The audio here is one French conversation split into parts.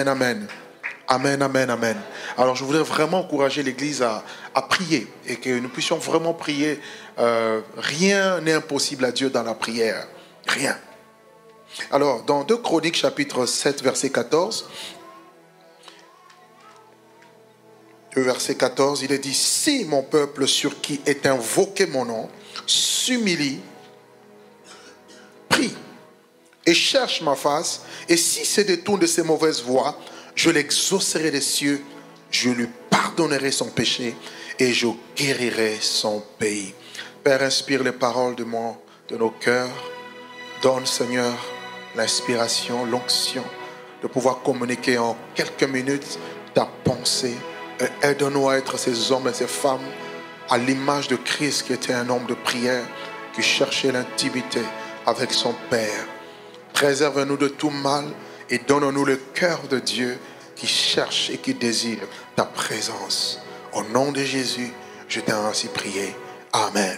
Amen, amen. Amen, amen, amen. Alors je voudrais vraiment encourager l'Église à prier et que nous puissions vraiment prier. Rien n'est impossible à Dieu dans la prière. Rien. Alors dans 2 Chroniques chapitre 7 verset 14, verset 14, il est dit: si mon peuple sur qui est invoqué mon nom s'humilie, prie et cherche ma face, et si se détourne de ses mauvaises voies, je l'exaucerai des cieux, je lui pardonnerai son péché et je guérirai son pays. Père, inspire les paroles de nos cœurs. Donne, Seigneur, l'inspiration, l'onction de pouvoir communiquer en quelques minutes ta pensée. Et aide-nous à être ces hommes et ces femmes à l'image de Christ, qui était un homme de prière, qui cherchait l'intimité avec son Père. Préserve-nous de tout mal et donne-nous le cœur de Dieu qui cherche et qui désire ta présence. Au nom de Jésus, je t'ai ainsi prié. Amen.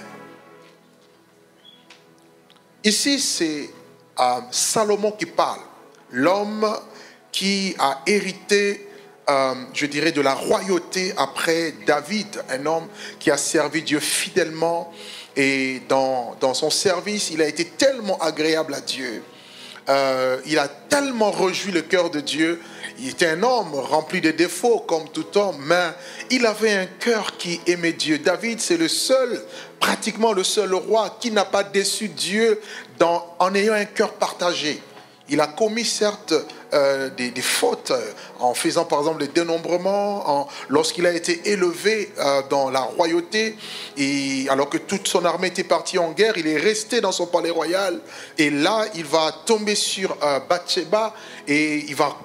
Ici, c'est Salomon qui parle. L'homme qui a hérité, je dirais, de la royauté après David. Un homme qui a servi Dieu fidèlement. Et dans son service, il a été tellement agréable à Dieu. Il a tellement rejoui le cœur de Dieu. Il était un homme rempli de défauts comme tout homme, mais il avait un cœur qui aimait Dieu. David, c'est pratiquement le seul roi qui n'a pas déçu Dieu en ayant un cœur partagé. Il a commis certes des fautes en faisant par exemple les dénombrements, lorsqu'il a été élevé dans la royauté, et alors que toute son armée était partie en guerre, il est resté dans son palais royal, et là il va tomber sur Bathsheba et il va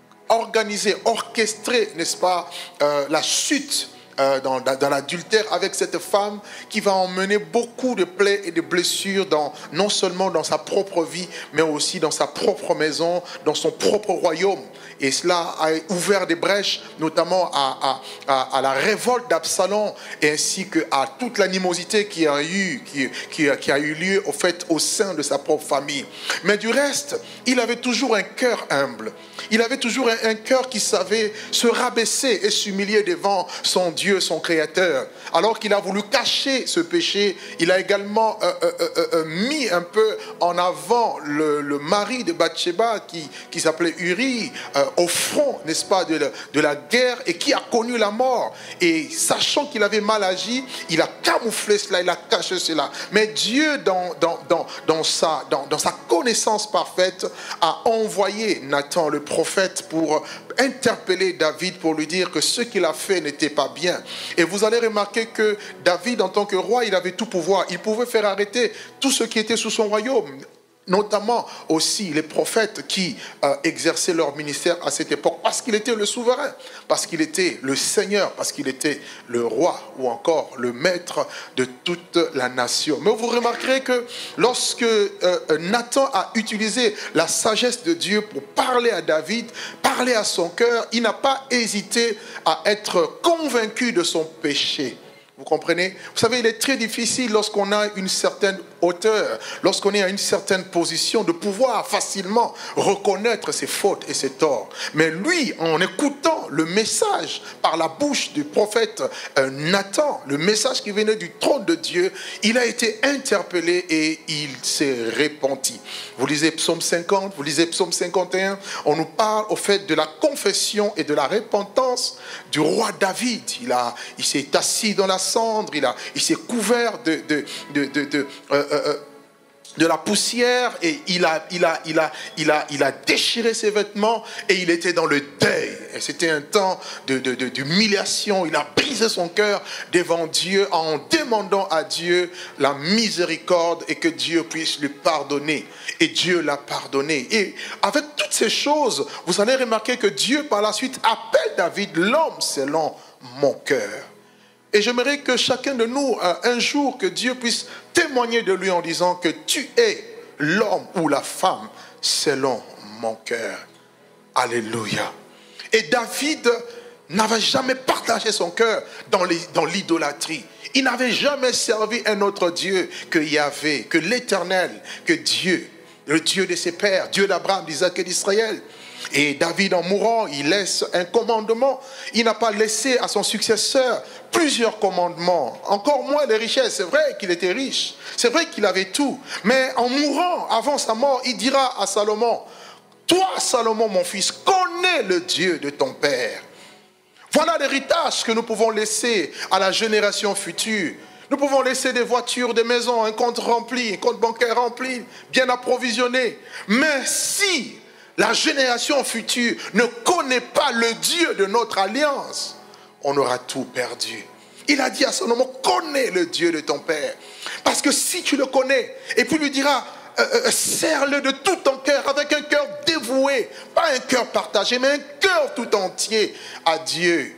orchestrer, n'est-ce pas, la chute dans l'adultère avec cette femme, qui va emmener beaucoup de plaies et de blessures non seulement dans sa propre vie, mais aussi dans sa propre maison, dans son propre royaume. Et cela a ouvert des brèches, notamment à la révolte d'Absalom, ainsi qu'à toute l'animosité qui a eu lieu au sein de sa propre famille. Mais du reste, il avait toujours un cœur humble. Il avait toujours un cœur qui savait se rabaisser et s'humilier devant son Dieu, son Créateur. Alors qu'il a voulu cacher ce péché, il a également mis un peu en avant le mari de Bathsheba qui s'appelait Uri, au front, n'est-ce pas, de la guerre, et qui a connu la mort. Et sachant qu'il avait mal agi, il a camouflé cela, il a caché cela. Mais Dieu, dans sa connaissance parfaite, a envoyé Nathan le prophète pour interpeller David, pour lui dire que ce qu'il a fait n'était pas bien. Et vous allez remarquer que David, en tant que roi, il avait tout pouvoir. Il pouvait faire arrêter tout ce qui était sous son royaume, notamment aussi les prophètes qui exerçaient leur ministère à cette époque, parce qu'il était le souverain, parce qu'il était le Seigneur, parce qu'il était le roi, ou encore le maître de toute la nation. Mais vous remarquerez que lorsque Nathan a utilisé la sagesse de Dieu pour parler à David, parler à son cœur, il n'a pas hésité à être convaincu de son péché. Vous comprenez? Vous savez, il est très difficile lorsqu'on a une certaine hauteur, lorsqu'on est à une certaine position, de pouvoir facilement reconnaître ses fautes et ses torts. Mais lui, en écoutant le message par la bouche du prophète Nathan, le message qui venait du trône de Dieu, il a été interpellé et il s'est repenti. Vous lisez Psaume 50, vous lisez Psaume 51, on nous parle au fait de la confession et de la repentance du roi David. Il s'est assis dans la cendre, il s'est couvert de la poussière, et il a déchiré ses vêtements, et il était dans le deuil. Et c'était un temps d'humiliation. Il a brisé son cœur devant Dieu en demandant à Dieu la miséricorde et que Dieu puisse lui pardonner. Et Dieu l'a pardonné. Et avec toutes ces choses, vous allez remarquer que Dieu par la suite appelle David l'homme selon mon cœur. Et j'aimerais que chacun de nous, un jour, que Dieu puisse témoigner de lui en disant que tu es l'homme ou la femme selon mon cœur. Alléluia. Et David n'avait jamais partagé son cœur dans l'idolâtrie. Il n'avait jamais servi un autre Dieu que Yahvé, que l'Éternel, que Dieu, le Dieu de ses pères, Dieu d'Abraham, d'Isaac et d'Israël. Et David, en mourant, il laisse un commandement. Il n'a pas laissé à son successeur plusieurs commandements, encore moins les richesses. C'est vrai qu'il était riche, c'est vrai qu'il avait tout. Mais en mourant, avant sa mort, il dira à Salomon, « Toi, Salomon, mon fils, connais le Dieu de ton père. » Voilà l'héritage que nous pouvons laisser à la génération future. Nous pouvons laisser des voitures, des maisons, un compte rempli, un compte bancaire rempli, bien approvisionné. Mais si la génération future ne connaît pas le Dieu de notre alliance, on aura tout perdu. Il a dit à Salomon, connais le Dieu de ton père. Parce que si tu le connais, et puis lui dira, serre-le de tout ton cœur, avec un cœur dévoué, pas un cœur partagé, mais un cœur tout entier à Dieu.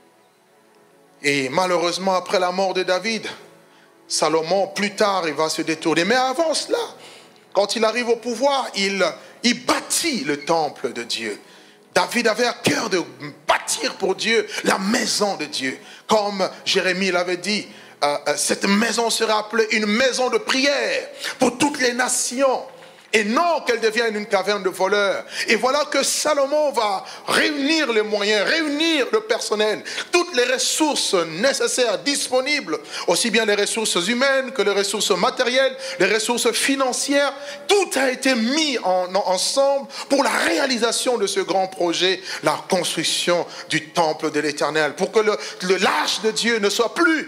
Et malheureusement, après la mort de David, Salomon, plus tard, il va se détourner. Mais avant cela, quand il arrive au pouvoir, il bâtit le temple de Dieu. David avait à cœur de bâtir pour Dieu la maison de Dieu. Comme Jérémie l'avait dit, cette maison sera appelée une maison de prière pour toutes les nations. Et non qu'elle devienne une caverne de voleurs. Et voilà que Salomon va réunir les moyens, réunir le personnel, toutes les ressources nécessaires, disponibles, aussi bien les ressources humaines que les ressources matérielles, les ressources financières. Tout a été mis ensemble pour la réalisation de ce grand projet, la construction du temple de l'Éternel, pour que l'arche de Dieu ne soit plus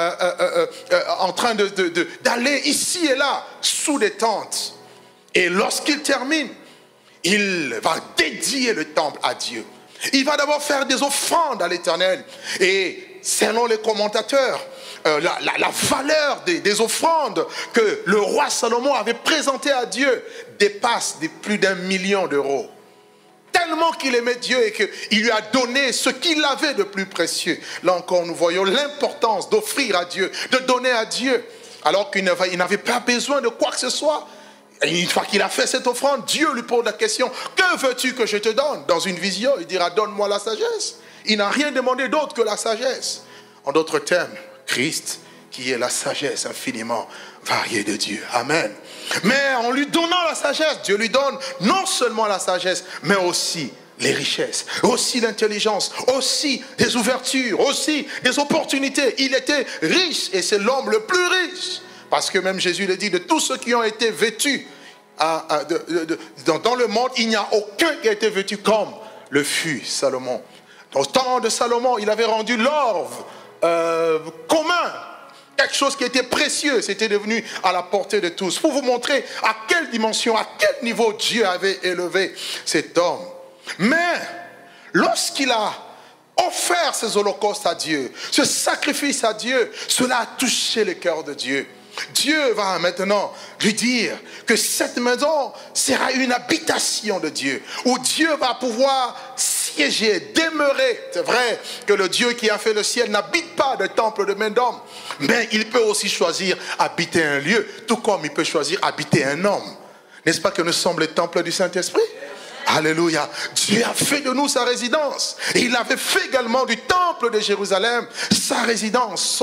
en train d'aller ici et là sous des tentes. Et lorsqu'il termine, il va dédier le temple à Dieu. Il va d'abord faire des offrandes à l'Éternel. Et selon les commentateurs, la valeur des offrandes que le roi Salomon avait présentées à Dieu dépasse de plus d'1 million d'euros. Tellement qu'il aimait Dieu et qu'il lui a donné ce qu'il avait de plus précieux. Là encore, nous voyons l'importance d'offrir à Dieu, de donner à Dieu, alors qu'il n'avait pas besoin de quoi que ce soit. Et une fois qu'il a fait cette offrande, Dieu lui pose la question, que veux-tu que je te donne? Dans une vision, il dira, donne-moi la sagesse. Il n'a rien demandé d'autre que la sagesse. En d'autres termes, Christ, qui est la sagesse infiniment variée de Dieu. Amen. Mais en lui donnant la sagesse, Dieu lui donne non seulement la sagesse, mais aussi les richesses, aussi l'intelligence, aussi des ouvertures, aussi des opportunités. Il était riche et c'est l'homme le plus riche. Parce que même Jésus le dit, de tous ceux qui ont été vêtus dans le monde, il n'y a aucun qui a été vêtu comme le fut Salomon. Au temps de Salomon, il avait rendu l'or commun. Quelque chose qui était précieux, c'était devenu à la portée de tous. Pour vous montrer à quelle dimension, à quel niveau Dieu avait élevé cet homme. Mais lorsqu'il a offert ces holocaustes à Dieu, ce sacrifice à Dieu, cela a touché le cœur de Dieu. Dieu va maintenant lui dire que cette maison sera une habitation de Dieu, où Dieu va pouvoir siéger, demeurer. C'est vrai que le Dieu qui a fait le ciel n'habite pas de temple de main d'homme, mais il peut aussi choisir habiter un lieu, tout comme il peut choisir habiter un homme. N'est-ce pas que nous sommes le temple du Saint-Esprit? Alléluia. Dieu a fait de nous sa résidence. Et il avait fait également du temple de Jérusalem sa résidence,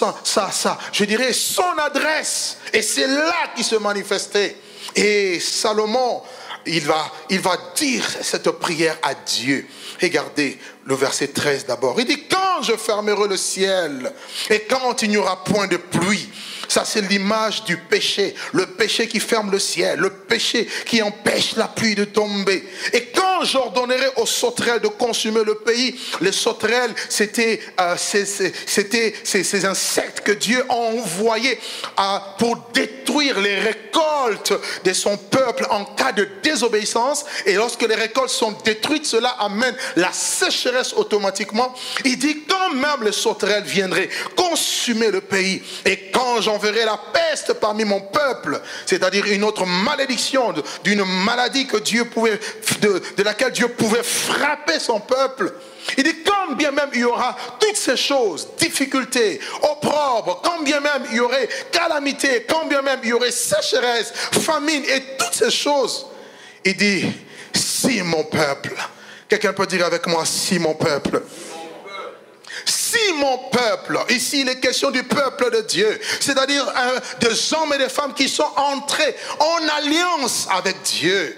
son adresse. Et c'est là qu'il se manifestait. Et Salomon, il va dire cette prière à Dieu. Regardez le verset 13 d'abord. Il dit, quand je fermerai le ciel et quand il n'y aura point de pluie. Ça, c'est l'image du péché. Le péché qui ferme le ciel. Le péché qui empêche la pluie de tomber. Et quand j'ordonnerai aux sauterelles de consumer le pays, les sauterelles, c'était ces insectes que Dieu a envoyés pour détruire les récoltes de son peuple en cas de désobéissance. Et lorsque les récoltes sont détruites, cela amène la sécheresse automatiquement. Il dit, quand même les sauterelles viendraient consumer le pays, et quand j'enverrai la peste parmi mon peuple, c'est-à-dire une autre malédiction d'une maladie que Dieu pouvait, de laquelle Dieu pouvait frapper son peuple. Il dit, quand bien même il y aura toutes ces choses, difficultés, opprobres, quand bien même il y aurait calamité, quand bien même il y aurait sécheresse, famine et toutes ces choses, il dit, si mon peuple, quelqu'un peut dire avec moi, si mon peuple, si mon peuple, ici il est question du peuple de Dieu, c'est-à-dire des hommes et des femmes qui sont entrés en alliance avec Dieu.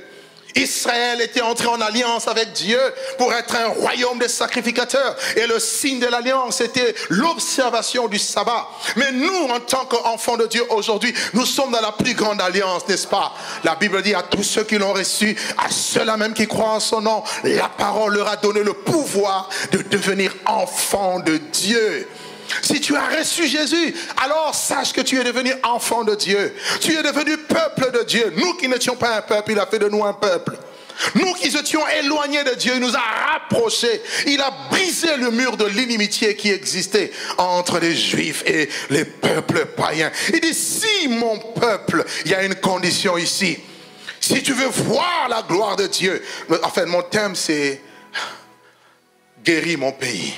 Israël était entré en alliance avec Dieu pour être un royaume de sacrificateurs. Et le signe de l'alliance était l'observation du sabbat. Mais nous, en tant qu'enfants de Dieu aujourd'hui, nous sommes dans la plus grande alliance, n'est-ce pas? La Bible dit à tous ceux qui l'ont reçu, à ceux-là même qui croient en son nom, la parole leur a donné le pouvoir de devenir enfants de Dieu. Si tu as reçu Jésus, alors sache que tu es devenu enfant de Dieu. Tu es devenu peuple de Dieu. Nous qui n'étions pas un peuple, il a fait de nous un peuple. Nous qui étions éloignés de Dieu, il nous a rapprochés. Il a brisé le mur de l'inimitié qui existait entre les Juifs et les peuples païens. Il dit, si mon peuple, il y a une condition ici. Si tu veux voir la gloire de Dieu, enfin mon thème c'est guéris mon pays.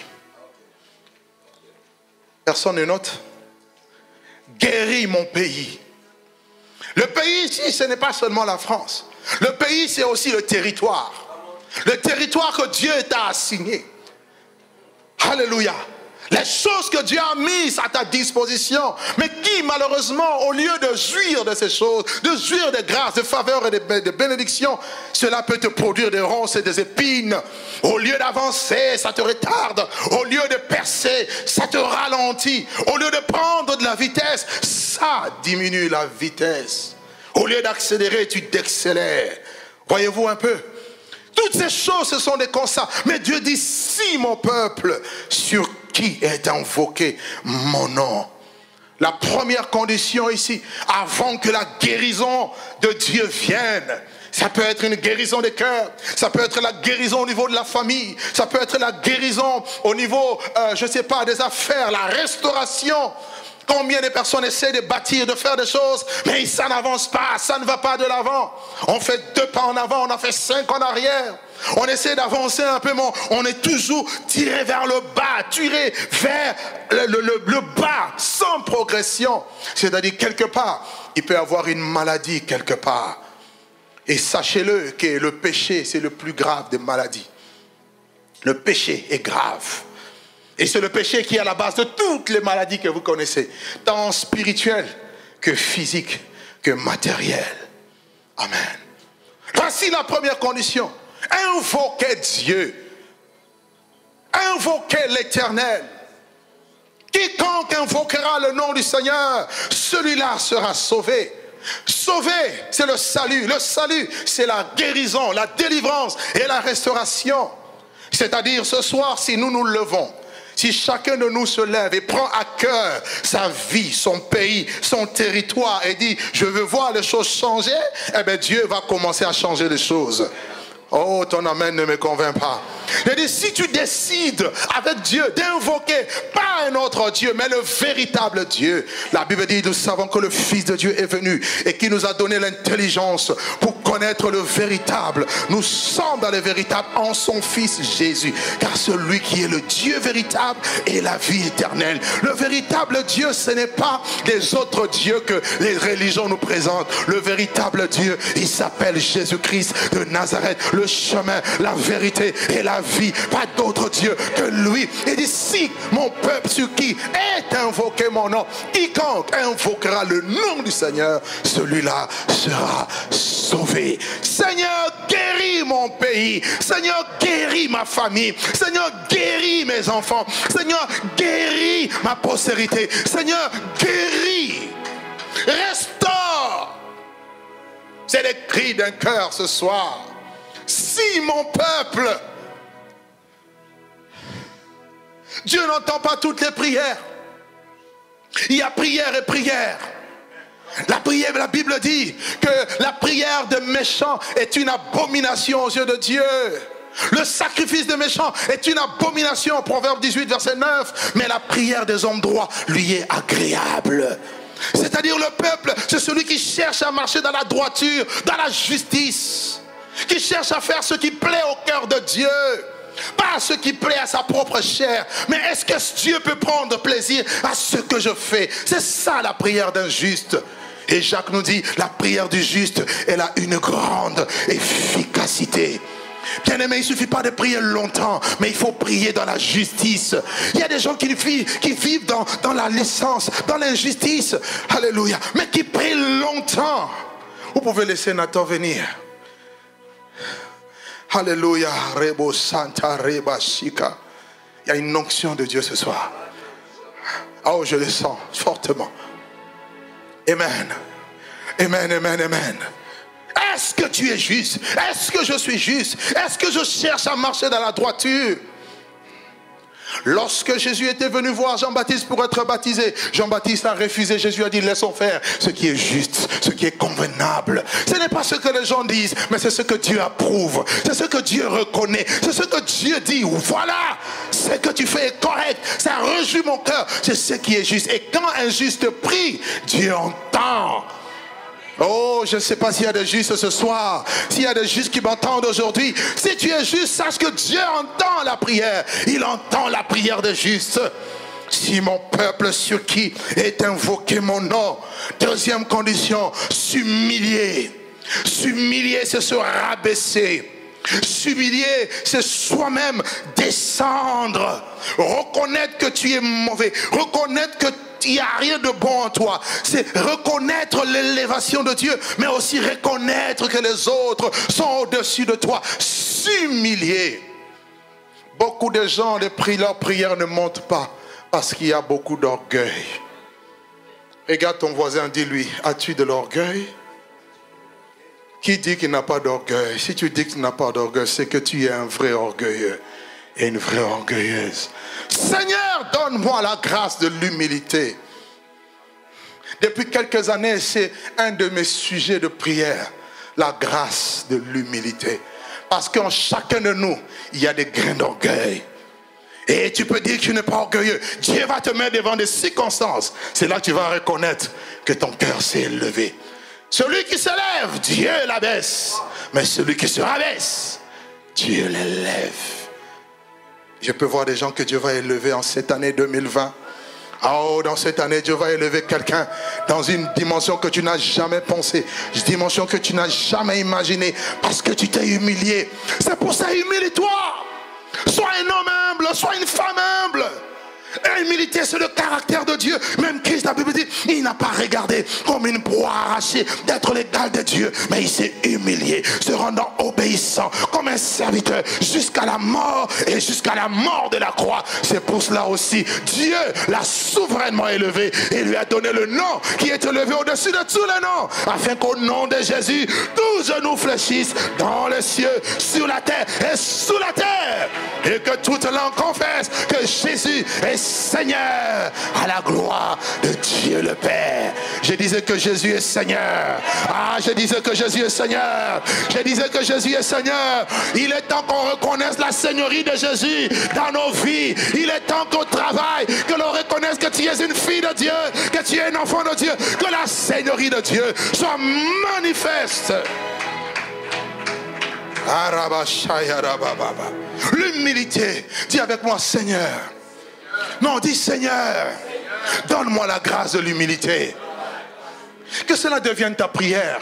Personne ne note? Guéris mon pays. Le pays ici, ce n'est pas seulement la France. Le pays, c'est aussi le territoire. Le territoire que Dieu t'a assigné. Alléluia. Les choses que Dieu a mises à ta disposition, mais qui malheureusement, au lieu de jouir de ces choses, de jouir des grâces, de faveurs et de bénédictions, cela peut te produire des ronces et des épines. Au lieu d'avancer, ça te retarde. Au lieu de percer, ça te ralentit. Au lieu de prendre de la vitesse, ça diminue la vitesse. Au lieu d'accélérer, tu décélères. Voyez-vous un peu? Toutes ces choses, ce sont des constats. Mais Dieu dit, si mon peuple, sur qui est invoqué mon nom. La première condition ici, avant que la guérison de Dieu vienne, ça peut être une guérison des cœurs, ça peut être la guérison au niveau de la famille, ça peut être la guérison au niveau, je ne sais pas, des affaires, la restauration. Combien de personnes essaient de bâtir, de faire des choses, mais ça n'avance pas, ça ne va pas de l'avant. On fait 2 pas en avant, on en fait 5 en arrière. On essaie d'avancer un peu, mais on est toujours tiré vers le bas, tiré vers le bas, sans progression. C'est-à-dire, quelque part, il peut y avoir une maladie quelque part. Et sachez-le que le péché, c'est le plus grave des maladies. Le péché est grave. Et c'est le péché qui est à la base de toutes les maladies que vous connaissez, tant spirituelles que physiques, que matérielles. Amen. Voici la première condition. Invoquez Dieu. Invoquez l'Éternel. Quiconque invoquera le nom du Seigneur, celui-là sera sauvé. Sauvé, c'est le salut. Le salut, c'est la guérison, la délivrance et la restauration. C'est-à-dire ce soir, si nous nous levons, si chacun de nous se lève et prend à cœur sa vie, son pays, son territoire et dit, je veux voir les choses changer, eh bien Dieu va commencer à changer les choses. Oh, ton amen ne me convainc pas. Il dit, si tu décides avec Dieu d'invoquer pas un autre Dieu, mais le véritable Dieu. La Bible dit, nous savons que le Fils de Dieu est venu et qui nous a donné l'intelligence pour connaître le véritable. Nous sommes dans le véritable en son Fils Jésus. Car celui qui est le Dieu véritable est la vie éternelle. Le véritable Dieu, ce n'est pas les autres dieux que les religions nous présentent. Le véritable Dieu, il s'appelle Jésus-Christ de Nazareth. Le chemin, la vérité et la vie, pas d'autre Dieu que lui. Et dit, si mon peuple sur qui est invoqué mon nom, quiconque invoquera le nom du Seigneur, celui-là sera sauvé. Seigneur, guéris mon pays. Seigneur, guéris ma famille. Seigneur, guéris mes enfants. Seigneur, guéris ma postérité. Seigneur, guéris. Restaure. C'est les cris d'un cœur ce soir. Si mon peuple, Dieu n'entend pas toutes les prières. Il y a prière et prière. La prière, la Bible dit que la prière de méchants est une abomination aux yeux de Dieu. Le sacrifice des méchants est une abomination. Proverbe 18, verset 9. Mais la prière des hommes droits lui est agréable. C'est-à-dire le peuple, c'est celui qui cherche à marcher dans la droiture, dans la justice. Qui cherche à faire ce qui plaît au cœur de Dieu. Pas ce qui plaît à sa propre chair. Mais est-ce que Dieu peut prendre plaisir à ce que je fais? C'est ça la prière d'un juste. Et Jacques nous dit, la prière du juste, elle a une grande efficacité. Bien aimé, il ne suffit pas de prier longtemps, mais il faut prier dans la justice. Il y a des gens qui vivent dans la licence, dans l'injustice. Alléluia. Mais qui prient longtemps. Vous pouvez laisser Nathan venir. Alléluia. Rebo Santa Reba Shika. Il y a une onction de Dieu ce soir. Oh, je le sens fortement. Amen. Amen, amen, amen. Est-ce que tu es juste? Est-ce que je suis juste? Est-ce que je cherche à marcher dans la droiture? Lorsque Jésus était venu voir Jean-Baptiste pour être baptisé, Jean-Baptiste a refusé. Jésus a dit, laissons faire ce qui est juste, ce qui est convenable. Ce n'est pas ce que les gens disent, mais c'est ce que Dieu approuve. C'est ce que Dieu reconnaît. C'est ce que Dieu dit. Voilà, ce que tu fais est correct. Ça réjouit mon cœur. C'est ce qui est juste. Et quand un juste prie, Dieu entend. Oh, je ne sais pas s'il y a des justes ce soir, s'il y a des justes qui m'entendent aujourd'hui. Si tu es juste, sache que Dieu entend la prière. Il entend la prière des justes. Si mon peuple sur qui est invoqué mon nom. Deuxième condition, s'humilier. S'humilier, c'est se rabaisser. S'humilier, c'est soi-même descendre. Reconnaître que tu es mauvais. Reconnaître que il n'y a rien de bon en toi. C'est reconnaître l'élévation de Dieu, mais aussi reconnaître que les autres sont au-dessus de toi. S'humilier. Beaucoup de gens, leur prière ne monte pas parce qu'il y a beaucoup d'orgueil. Regarde ton voisin, dis-lui, as-tu de l'orgueil? Qui dit qu'il n'a pas d'orgueil? Si tu dis qu'il n'a pas d'orgueil, c'est que tu es un vrai orgueilleux et une vraie orgueilleuse. Seigneur, donne-moi la grâce de l'humilité. Depuis quelques années, c'est un de mes sujets de prière, la grâce de l'humilité. Parce qu'en chacun de nous, il y a des grains d'orgueil. Et tu peux dire que tu n'es pas orgueilleux. Dieu va te mettre devant des circonstances. C'est là que tu vas reconnaître que ton cœur s'est élevé. Celui qui s'élève, Dieu l'abaisse. Mais celui qui se rabaisse, Dieu l'élève. Je peux voir des gens que Dieu va élever en cette année 2020. Oh, dans cette année, Dieu va élever quelqu'un dans une dimension que tu n'as jamais pensée. Une dimension que tu n'as jamais imaginée. Parce que tu t'es humilié. C'est pour ça, humilie-toi. Sois un homme humble, sois une femme humble. L'humilité, c'est le caractère de Dieu. Même Christ, la Bible dit, il n'a pas regardé comme une proie arrachée d'être l'égal de Dieu, mais il s'est humilié, se rendant obéissant comme un serviteur jusqu'à la mort et jusqu'à la mort de la croix. C'est pour cela aussi Dieu l'a souverainement élevé et lui a donné le nom qui est élevé au-dessus de tous les noms, afin qu'au nom de Jésus, tous genoux fléchissent dans les cieux, sur la terre et sous la terre, et que toute langue confesse que Jésus est Seigneur, à la gloire de Dieu le Père. Je disais que Jésus est Seigneur. Ah, je disais que Jésus est Seigneur. Je disais que Jésus est Seigneur. Il est temps qu'on reconnaisse la seigneurie de Jésus dans nos vies. Il est temps qu'au travail, que l'on reconnaisse que tu es une fille de Dieu, que tu es un enfant de Dieu, que la seigneurie de Dieu soit manifeste. L'humilité. Dis avec moi, Seigneur. Non, dis Seigneur, donne-moi la grâce de l'humilité. Que cela devienne ta prière.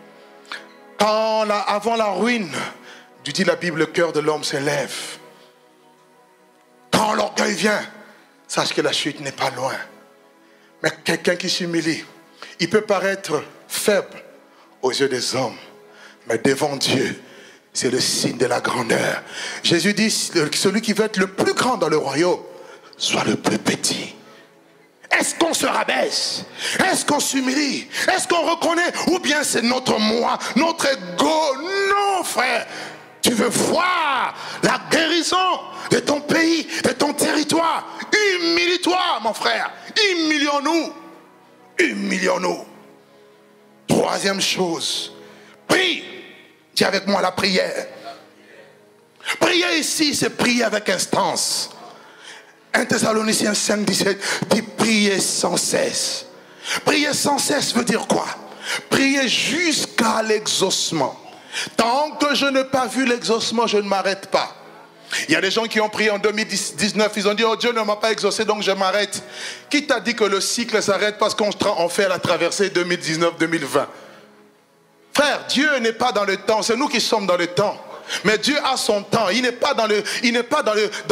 Avant la ruine, dit la Bible, le cœur de l'homme s'élève. Quand l'orgueil vient, sache que la chute n'est pas loin. Mais quelqu'un qui s'humilie, il peut paraître faible aux yeux des hommes, mais devant Dieu, c'est le signe de la grandeur. Jésus dit, celui qui veut être le plus grand dans le royaume, soit le plus petit. Est-ce qu'on se rabaisse? Est-ce qu'on s'humilie? Est-ce qu'on reconnaît? Ou bien c'est notre moi, notre ego? Non, frère. Tu veux voir la guérison de ton pays, de ton territoire? Humilie-toi, mon frère. Humilions-nous. Humilions-nous. Troisième chose, prie. Dis avec moi la prière. Prier ici, c'est prier avec instance. 1 Thessaloniciens 5, 17 dit prier sans cesse. Prier sans cesse veut dire quoi? Prier jusqu'à l'exaucement. Tant que je n'ai pas vu l'exaucement, je ne m'arrête pas. Il y a des gens qui ont prié en 2019, ils ont dit, oh Dieu ne m'a pas exaucé, donc je m'arrête. Qui t'a dit que le cycle s'arrête parce qu'on fait la traversée 2019-2020? Frère, Dieu n'est pas dans le temps, c'est nous qui sommes dans le temps. Mais Dieu a son temps. Il n'est pas dans le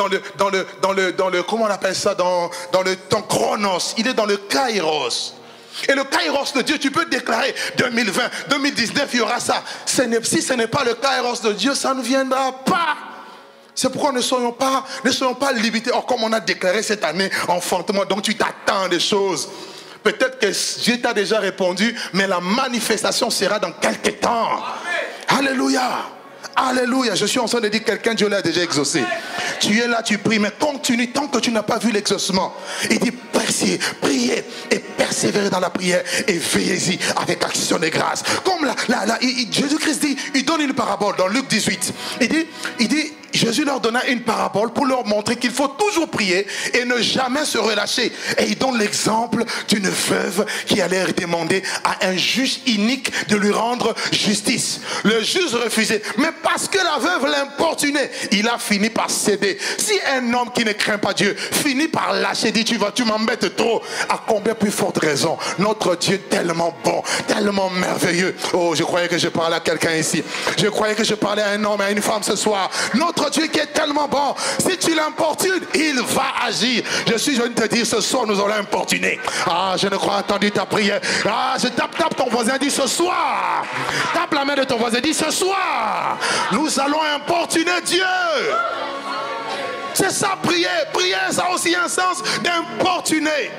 comment on appelle ça, dans le temps chronos. Il est dans le kairos. Et le kairos de Dieu, tu peux déclarer 2020, 2019, il y aura ça. Si ce n'est pas le kairos de Dieu, ça ne viendra pas. C'est pourquoi ne soyons pas limités. Or, comme on a déclaré cette année enfantement, donc tu t'attends à des choses. Peut-être que Dieu t'a déjà répondu, mais la manifestation sera dans quelques temps. Amen. Alléluia. Alléluia. Je suis en train de dire quelqu'un, Dieu l'a déjà exaucé. Tu es là, tu pries, mais continue tant que tu n'as pas vu l'exaucement. Il dit priez et persévérez dans la prière et veillez-y avec action de grâce. Comme Jésus-Christ dit, il donne une parabole dans Luc 18. Il dit, Jésus leur donna une parabole pour leur montrer qu'il faut toujours prier et ne jamais se relâcher. Et il donne l'exemple d'une veuve qui allait demander à un juge inique de lui rendre justice. Le juge refusait, mais parce que la veuve l'importunait, il a fini par céder. Si un homme qui ne craint pas Dieu finit par lâcher, dit tu m'embêtes trop, à combien plus forte raison notre Dieu tellement bon, tellement merveilleux. Oh, je croyais que je parlais à quelqu'un ici. Je croyais que je parlais à un homme et à une femme ce soir. Notre Dieu qui est tellement bon, si tu l'importunes, il va agir. Je suis venu te dire ce soir, nous allons importuner. Ah, je ne crois pas entendu ta prière. Ah, je tape ton voisin, dis ce soir. Tape la main de ton voisin, dis ce soir. Nous allons importuner Dieu. C'est ça, prier. Prier, ça a aussi un sens d'importuner.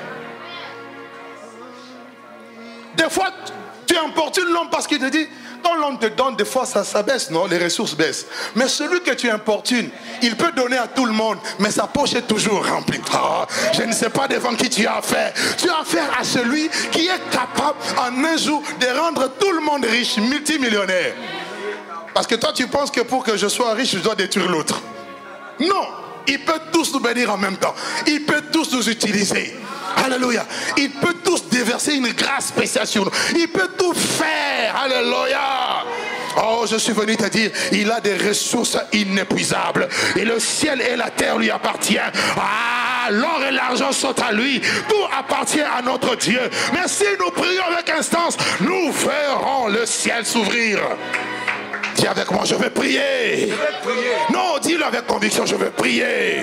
Des fois, tu importunes l'homme parce qu'il te dit, quand l'homme te donne, des fois ça baisse, non? Les ressources baissent. Mais celui que tu importunes, il peut donner à tout le monde, mais sa poche est toujours remplie. Oh, je ne sais pas devant qui tu as affaire. Tu as affaire à celui qui est capable en un jour de rendre tout le monde riche, multimillionnaire. Parce que toi tu penses que pour que je sois riche, je dois détruire l'autre. Non, il peut tous nous bénir en même temps. Il peut tous nous utiliser. Alléluia. Il peut tous déverser une grâce spéciale sur nous. Il peut tout faire. Alléluia. Oh, je suis venu te dire, il a des ressources inépuisables. Et le ciel et la terre lui appartiennent. Ah, l'or et l'argent sont à lui. Tout appartient à notre Dieu. Mais si nous prions avec instance, nous verrons le ciel s'ouvrir. Dis avec moi, je vais prier. Non, dis-le avec conviction, je vais prier.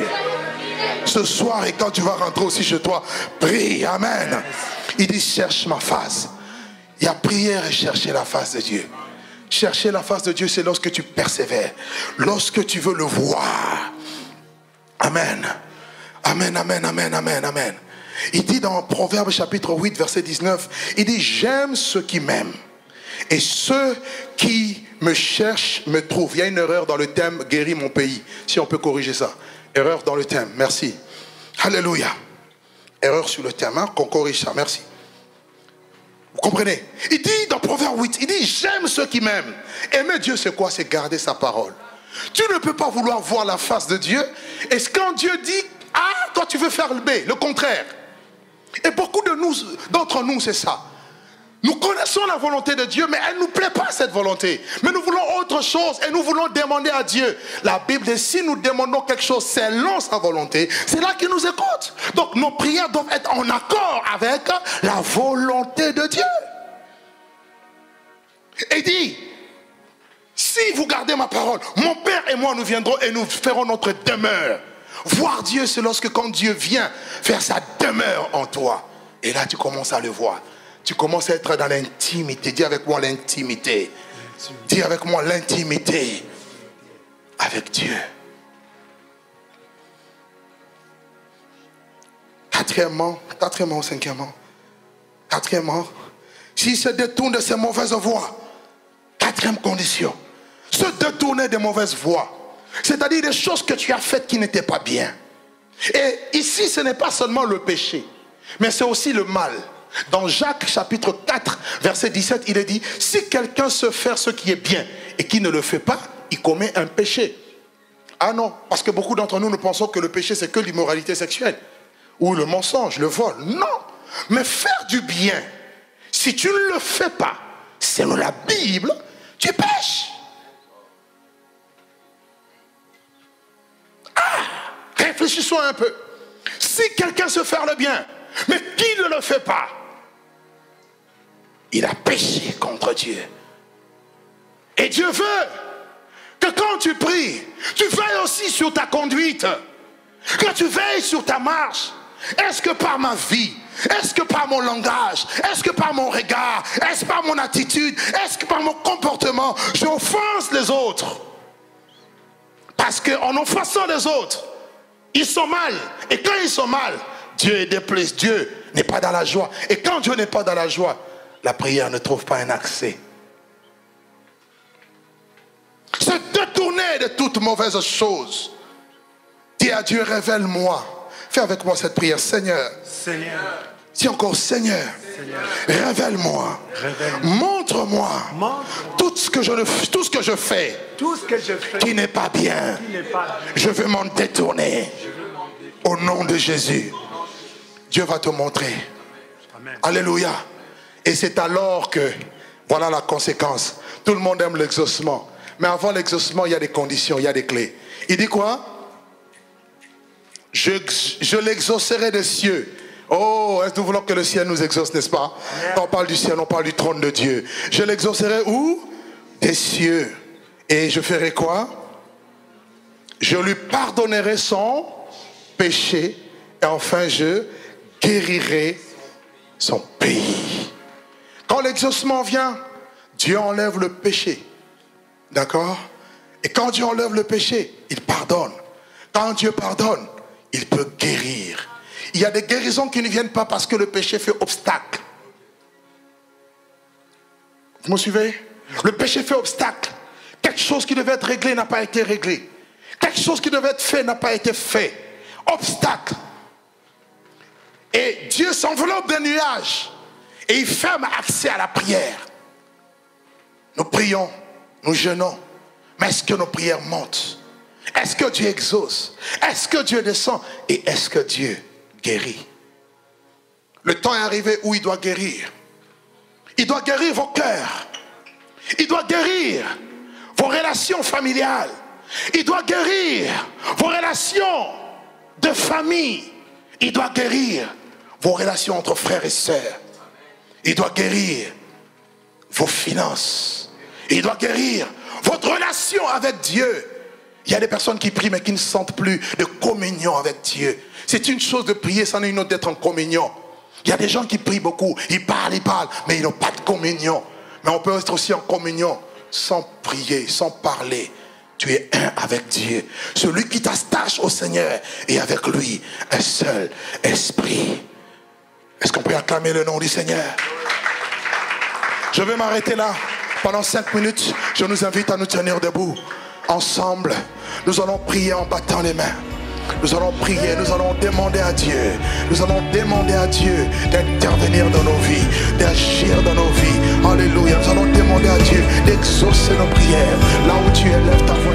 Ce soir, et quand tu vas rentrer aussi chez toi, prie, amen. Il dit, cherche ma face. Il y a prière et chercher la face de Dieu. Chercher la face de Dieu, c'est lorsque tu persévères, lorsque tu veux le voir. Amen. Amen, amen, amen, amen, amen. Il dit dans Proverbes chapitre 8, verset 19, il dit, j'aime ceux qui m'aiment et ceux qui me cherchent me trouvent. Il y a une erreur dans le thème, guéris mon pays. Si on peut corriger ça. Erreur dans le thème, merci. Alléluia. Erreur sur le thème, hein, qu'on corrige ça, merci. Vous comprenez? Il dit dans Proverbe 8, il dit, j'aime ceux qui m'aiment. Aimer Dieu, c'est quoi? C'est garder sa parole. Tu ne peux pas vouloir voir la face de Dieu. Et quand Dieu dit, ah, toi tu veux faire le B, le contraire. Et beaucoup d'entre nous, c'est ça. Nous connaissons la volonté de Dieu, mais elle ne nous plaît pas, cette volonté. Mais nous voulons autre chose et nous voulons demander à Dieu. La Bible dit, si nous demandons quelque chose selon sa volonté, c'est là qu'il nous écoute. Donc nos prières doivent être en accord avec la volonté de Dieu. Et dit, si vous gardez ma parole, mon Père et moi nous viendrons et nous ferons notre demeure. Voir Dieu, c'est lorsque quand Dieu vient faire sa demeure en toi. Et là tu commences à le voir. Tu commences à être dans l'intimité. Dis avec moi l'intimité. Dis avec moi l'intimité avec Dieu. Quatrièmement ou cinquièmement. Quatrièmement, s'il se détourne de ses mauvaises voies. Quatrième condition. Se détourner des mauvaises voies. C'est-à-dire des choses que tu as faites qui n'étaient pas bien. Et ici, ce n'est pas seulement le péché, mais c'est aussi le mal. Dans Jacques chapitre 4 verset 17, il est dit, si quelqu'un se fait ce qui est bien et qui ne le fait pas, il commet un péché. Ah non, parce que beaucoup d'entre nous pensons que le péché c'est que l'immoralité sexuelle ou le mensonge, le vol. Non, mais faire du bien, si tu ne le fais pas, selon la Bible, tu pêches. Ah, réfléchissons un peu. Si quelqu'un se fait le bien, mais qui ne le fait pas, il a péché contre Dieu. Et Dieu veut que quand tu pries, tu veilles aussi sur ta conduite, que tu veilles sur ta marche. Est-ce que par ma vie, Est-ce que par mon langage? Est-ce que par mon regard? Est-ce par mon attitude? Est-ce que par mon comportement, j'offense les autres? Parce qu'en offensant les autres, ils sont mal. Et quand ils sont mal, Dieu est déplaisé. Dieu n'est pas dans la joie. Et quand Dieu n'est pas dans la joie, la prière ne trouve pas un accès. Se détourner de toute mauvaise chose. Dis à Dieu, révèle-moi. Fais avec moi cette prière. Seigneur. Seigneur. Dis encore, Seigneur. Seigneur. Révèle-moi. Montre-moi. Tout ce que je fais. Qui n'est pas bien. Je veux m'en détourner. Au nom de Jésus. Dieu va te montrer. Amen. Alléluia. Et c'est alors que, voilà la conséquence. Tout le monde aime l'exaucement. Mais avant l'exaucement, il y a des conditions, il y a des clés. Il dit quoi? Je l'exaucerai des cieux. Oh, est-ce que nous voulons que le ciel nous exauce, n'est-ce pas? Quand on parle du ciel, on parle du trône de Dieu. Je l'exaucerai où? Des cieux. Et je ferai quoi? Je lui pardonnerai son péché. Et enfin, je guérirai son pays. Quand l'exaucement vient, Dieu enlève le péché. D'accord? Et quand Dieu enlève le péché, il pardonne. Quand Dieu pardonne, il peut guérir. Il y a des guérisons qui ne viennent pas parce que le péché fait obstacle. Vous me suivez? Le péché fait obstacle. Quelque chose qui devait être réglé n'a pas été réglé. Quelque chose qui devait être fait n'a pas été fait. Obstacle. Et Dieu s'enveloppe d'un nuage et il ferme accès à la prière. Nous prions, nous jeûnons, mais est-ce que nos prières montent? Est-ce que Dieu exauce? Est-ce que Dieu descend? Et est-ce que Dieu guérit? Le temps est arrivé où il doit guérir. Il doit guérir vos cœurs. Il doit guérir vos relations familiales. Il doit guérir vos relations de famille. Il doit guérir vos relations entre frères et sœurs. Il doit guérir vos finances. Il doit guérir votre relation avec Dieu. Il y a des personnes qui prient mais qui ne sentent plus de communion avec Dieu. C'est une chose de prier, c'en est une autre d'être en communion. Il y a des gens qui prient beaucoup, ils parlent, mais ils n'ont pas de communion. Mais on peut être aussi en communion sans prier, sans parler. Tu es un avec Dieu. Celui qui t'attache au Seigneur et avec lui un seul esprit. Est-ce qu'on peut acclamer le nom du Seigneur? Je vais m'arrêter là. Pendant 5 minutes, je nous invite à nous tenir debout. Ensemble, nous allons prier en battant les mains. Nous allons prier, nous allons demander à Dieu. Nous allons demander à Dieu d'intervenir dans nos vies, d'agir dans nos vies. Alléluia. Nous allons demander à Dieu d'exaucer nos prières. Là où tu es, lève ta voix.